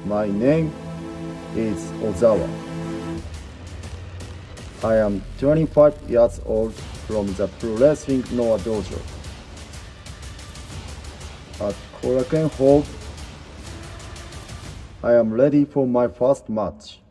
My name is Ozawa. I am 25 years old from the Pro Wrestling Noah Dojo. At Korakuen Hall, I am ready for my first match.